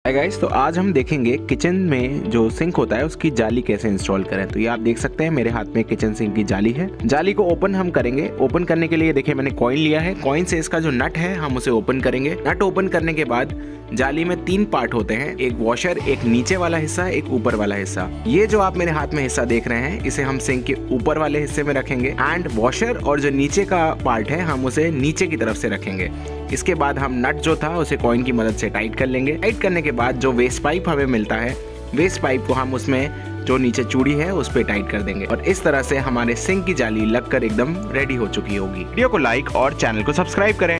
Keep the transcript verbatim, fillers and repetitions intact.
Hi guys, तो आज हम देखेंगे किचन में जो सिंक होता है उसकी जाली कैसे इंस्टॉल करें। तो ये आप देख सकते हैं मेरे हाथ में किचन सिंक की जाली है। जाली को ओपन हम करेंगे। ओपन करने के लिए देखिए मैंने कॉइन लिया है। कॉइन से इसका जो नट है हम उसे ओपन करेंगे। नट ओपन करने के बाद जाली में तीन पार्ट होते हैं, एक वॉशर, एक नीचे वाला हिस्सा, एक ऊपर वाला हिस्सा। ये जो आप मेरे हाथ में हिस्सा देख रहे हैं इसे हम सिंक के ऊपर वाले हिस्से में रखेंगे एंड वॉशर और जो नीचे का पार्ट है हम उसे नीचे की तरफ से रखेंगे। इसके बाद हम नट जो था उसे कॉइन की मदद से टाइट कर लेंगे। टाइट करने के बाद जो वेस्ट पाइप हमें मिलता है, वेस्ट पाइप को हम उसमें जो नीचे चूड़ी है उस पे टाइट कर देंगे और इस तरह से हमारे सिंक की जाली लगकर एकदम रेडी हो चुकी होगी। वीडियो को लाइक और चैनल को सब्सक्राइब करें।